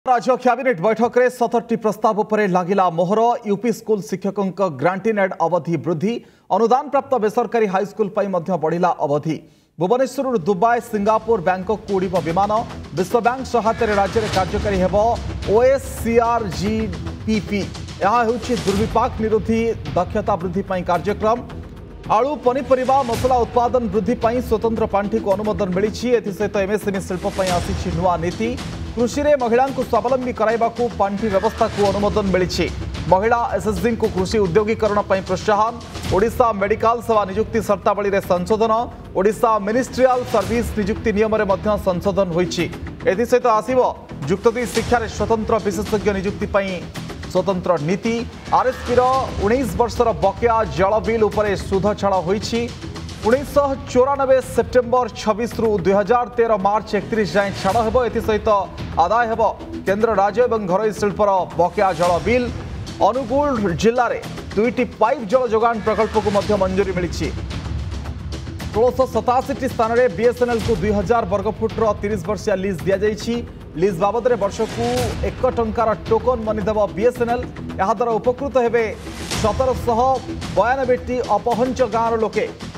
राज्य कैबिनेट बैठक में 17टी प्रस्ताव पर लागिला मोहर। यूपी स्कूल शिक्षकों ग्रांटी नेट अवधि वृद्धि, अनुदान प्राप्त बेसरकारी हाईस्कूल बढ़िला अवधि। भुवनेश्वर दुबई सिंगापुर बैंकॉक को उड़िब विमान। विश्व बैंक सहायता राज्य में कार्यकारी हेब OSCRGPP। यह दुर्विपाक निरोधी दक्षता वृद्धि कार्यक्रम। आलू पनीपरिया मसला उत्पादन वृद्धि स्वतंत्र पांठि को अनुमोदन मिली। सहित एमएसएमई शिल्प आसी नुआ नीति। कृषि में महिला को स्वावलंबी कराइबा पांठि व्यवस्था को अनुमोदन मिली। महिला एसएसजी को कृषि उद्योगीकरण प्रोत्साहन। ओडिशा मेडिकल सेवा नियुक्ति शर्तावली में संशोधन। ओडिशा मिनिस्ट्रियल सर्विस नियुक्ति नियम में संशोधन होइछि। सहित आसिबो युक्त 2 शिक्षा स्वतंत्र विशेषज्ञ नियुक्ति स्वतंत्र नीति। आरएसपी 19 वर्षर बकेया जल बिल उपरे सुध छाड़ होइछि। 1994 सेप्टेम्बर 26 रु 2013 मार्च 31 जाए छाड़ हेब। सहित आदाय हेब केन्द्र राज्य और घरोई शिल्पर बकेया जल बिल। अनुगुल जिले में 2टी पाइप जल जोगान प्रकल्प को मंजूरी मिली। 1687 स्थान में बीएसएनएल को 2000 वर्गफुट्र 30 वर्षिया लीज दि जाइछि। लीज बाबद वर्ष को 1 टंकार टोकन मनी देव बीएसएनएल। यह द्वारा उपकृत हेबे 1792टी अपहंच गाँव लोके।